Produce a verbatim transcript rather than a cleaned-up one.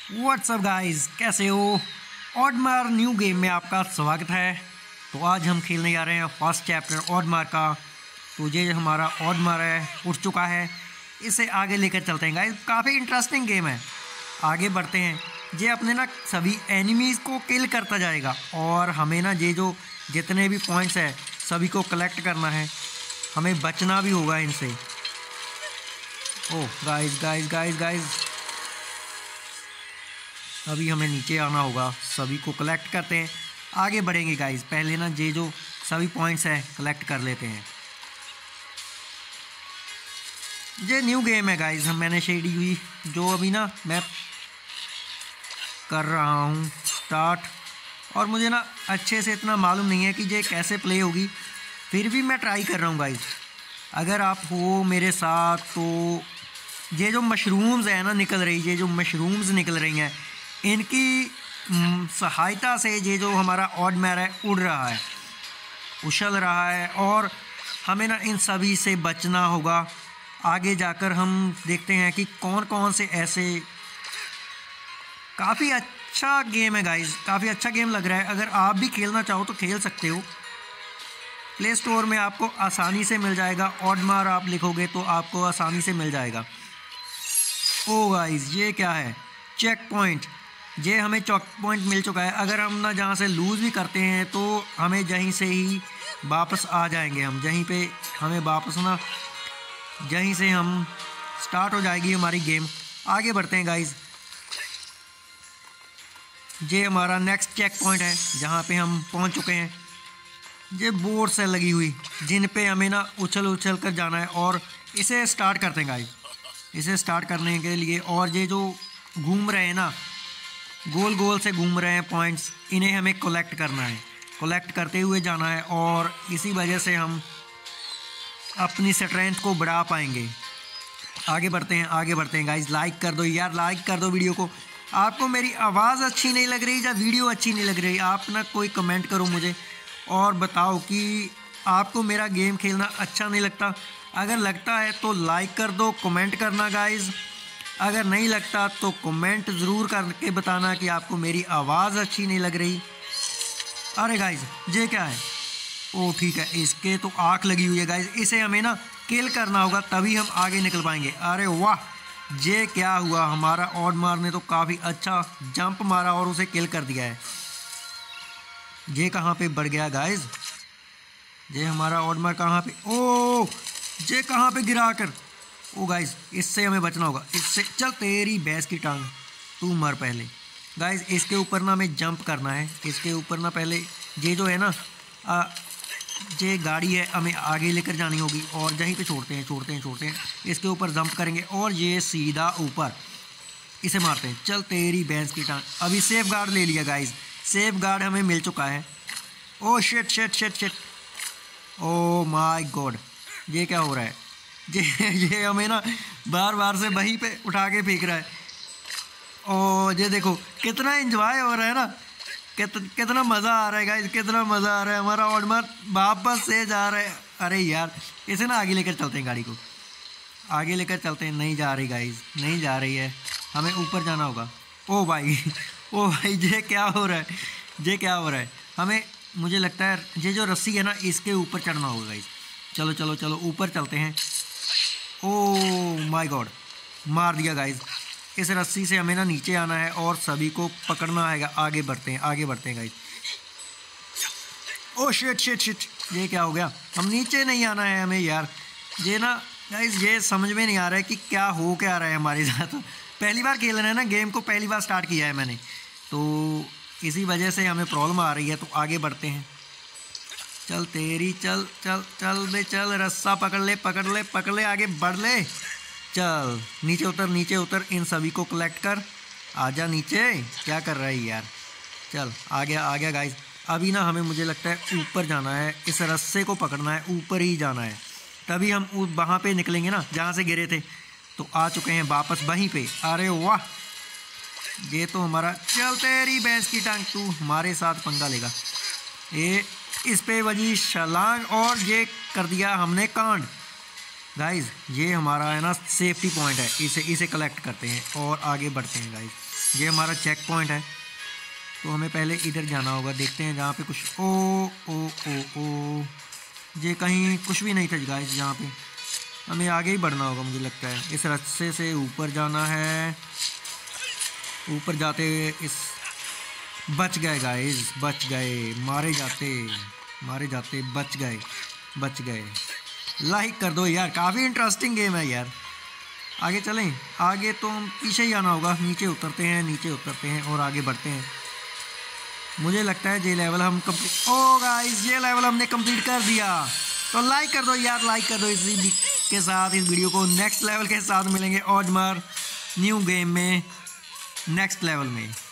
WhatsApp guys, कैसे हो? ऑडमार new game में आपका स्वागत है। तो आज हम खेलने जा रहे हैं फर्स्ट चैप्टर ऑडमार का। तो ये हमारा ऑडमार है, उठ चुका है। इसे आगे लेकर चलते हैं गाइस, काफ़ी इंटरेस्टिंग गेम है। आगे बढ़ते हैं। ये अपने ना सभी एनिमीज़ को किल करता जाएगा और हमें ना ये जो जितने भी पॉइंट्स है सभी को कलेक्ट करना है। हमें बचना भी होगा इनसे। Oh guys guys guys guys अभी हमें नीचे आना होगा। सभी को कलेक्ट करते हैं, आगे बढ़ेंगे गाइस। पहले ना ये जो सभी पॉइंट्स हैं कलेक्ट कर लेते हैं। ये न्यू गेम है गाइस, हम मैंने शेडी हुई जो अभी ना मैं कर रहा हूँ स्टार्ट। और मुझे ना अच्छे से इतना मालूम नहीं है कि ये कैसे प्ले होगी, फिर भी मैं ट्राई कर रहा हूँ गाइस। अगर आप हो मेरे साथ तो ये जो मशरूम्स है ना निकल रही ये जो मशरूम्स निकल रही हैं इनकी सहायता से ये जो हमारा ऑडमार है उड़ रहा है, उछल रहा है और हमें ना इन सभी से बचना होगा। आगे जाकर हम देखते हैं कि कौन कौन से ऐसे। काफ़ी अच्छा गेम है गाइस, काफ़ी अच्छा गेम लग रहा है। अगर आप भी खेलना चाहो तो खेल सकते हो। प्ले स्टोर में आपको आसानी से मिल जाएगा। ऑडमार आप लिखोगे तो आपको आसानी से मिल जाएगा। ओ गाइस, ये क्या है? Check point. ये हमें चेक पॉइंट मिल चुका है। अगर हम ना जहाँ से लूज़ भी करते हैं तो हमें यहीं से ही वापस आ जाएंगे। हम यहीं पे हमें वापस ना यहीं से हम स्टार्ट हो जाएगी हमारी गेम। आगे बढ़ते हैं गाइस। ये हमारा नेक्स्ट चेक पॉइंट है जहाँ पे हम पहुँच चुके हैं। ये बोर्ड से लगी हुई जिन पे हमें ना उछल उछल कर जाना है और इसे स्टार्ट करते हैं गाइस। इसे स्टार्ट करने के लिए और ये जो घूम रहे हैं ना गोल गोल से घूम रहे हैं पॉइंट्स, इन्हें हमें कलेक्ट करना है। कलेक्ट करते हुए जाना है और इसी वजह से हम अपनी स्ट्रेंथ को बढ़ा पाएंगे। आगे बढ़ते हैं आगे बढ़ते हैं गाइस। लाइक कर दो यार, लाइक कर दो वीडियो को। आपको मेरी आवाज़ अच्छी नहीं लग रही या वीडियो अच्छी नहीं लग रही, आप ना कोई कमेंट करो मुझे और बताओ कि आपको मेरा गेम खेलना अच्छा नहीं लगता। अगर लगता है तो लाइक कर दो, कमेंट करना गाइस। अगर नहीं लगता तो कमेंट ज़रूर करके बताना कि आपको मेरी आवाज़ अच्छी नहीं लग रही। अरे गाइस, ये क्या है? ओ ठीक है, इसके तो आँख लगी हुई है गाइस। इसे हमें ना किल करना होगा तभी हम आगे निकल पाएंगे। अरे वाह, ये क्या हुआ? हमारा ऑडमार ने तो काफ़ी अच्छा जंप मारा और उसे किल कर दिया है। ये कहाँ पे बढ़ गया गाइस? ये हमारा ऑडमार कहाँ पे? ओ ये कहाँ पे गिरा कर? ओ गाइस, इससे हमें बचना होगा। इससे चल तेरी भैंस की टांग, तू मर पहले। गाइस इसके ऊपर ना हमें जंप करना है। इसके ऊपर ना पहले ये जो है ना आ, ये गाड़ी है हमें आगे लेकर जानी होगी और यहीं पे छोड़ते हैं छोड़ते हैं छोड़ते हैं इसके ऊपर जंप करेंगे और ये सीधा ऊपर इसे मारते हैं। चल तेरी भैंस की टांग। अभी सेफ गार्ड ले लिया गाइस, सेफ गार्ड हमें मिल चुका है। Oh shit shit shit shit, oh my God, ये क्या हो रहा है? ये ये हमें ना बार बार से वहीं पे उठा के फेंक रहा है। ओ ये देखो कितना एंजॉय हो रहा है ना, कित, कितना मज़ा आ रहा है गाइस, कितना मज़ा आ रहा है। हमारा ऑडमार वापस से जा रहा है। अरे यार, इसे ना आगे लेकर चलते हैं, गाड़ी को आगे लेकर चलते हैं। नहीं जा रही गाइस, नहीं जा रही है, हमें ऊपर जाना होगा। ओ भाई ओ भाई, ये क्या हो रहा है? ये क्या हो रहा है? हमें मुझे लगता है ये जो रस्सी है ना इसके ऊपर चढ़ना होगा गाइस। चलो चलो चलो ऊपर चलते हैं। ओ माय गॉड, मार दिया गाइस। इस रस्सी से हमें ना नीचे आना है और सभी को पकड़ना है। आगे बढ़ते हैं आगे बढ़ते हैं guys. Oh shit shit shit, ये क्या हो गया? हम नीचे नहीं आना है हमें यार। ये ना गाइस ये समझ में नहीं आ रहा है कि क्या हो क्या रहा है हमारे साथ। पहली बार खेल रहे हैं ना गेम को, पहली बार स्टार्ट किया है मैंने, तो इसी वजह से हमें प्रॉब्लम आ रही है। तो आगे बढ़ते हैं। चल तेरी चल चल चल बे चल, रस्सा पकड़ ले पकड़ ले पकड़ ले, आगे बढ़ ले। चल नीचे उतर नीचे उतर, इन सभी को कलेक्ट कर। आजा नीचे, क्या कर रहा है यार? चल आ गया आ गया गाइस। अभी ना हमें मुझे लगता है ऊपर जाना है, इस रस्से को पकड़ना है, ऊपर ही जाना है, तभी हम वहाँ पे निकलेंगे ना जहाँ से गिरे थे। तो आ चुके हैं वापस वहीं पे। अरे वाह, ये तो हमारा। चल तेरी भैंस की टांग, तू हमारे साथ पंगा लेगा। ये इस पे बजी छलांग और ये कर दिया हमने कांड। गाइस ये हमारा है ना सेफ्टी पॉइंट है, इसे इसे कलेक्ट करते हैं और आगे बढ़ते हैं गाइस। ये हमारा चेक पॉइंट है, तो हमें पहले इधर जाना होगा। देखते हैं जहाँ पे कुछ ओ ओ ओ ओ ये कहीं कुछ भी नहीं था गाइस। यहाँ पे हमें आगे ही बढ़ना होगा मुझे लगता है। इस रास्ते से ऊपर जाना है। ऊपर जाते इस बच गए गाइस, बच गए। मारे जाते मारे जाते बच गए बच गए। लाइक कर दो यार, काफ़ी इंटरेस्टिंग गेम है यार। आगे चलें। आगे तो हम पीछे ही आना होगा। नीचे उतरते हैं नीचे उतरते हैं और आगे बढ़ते हैं। मुझे लगता है ये लेवल हम कंप्लीट ओ गाइस ये लेवल हमने कंप्लीट कर दिया। तो लाइक कर दो यार, लाइक कर दो इसी के साथ इस वीडियो को। नेक्स्ट लेवल के साथ मिलेंगे और न्यू गेम में नेक्स्ट लेवल में।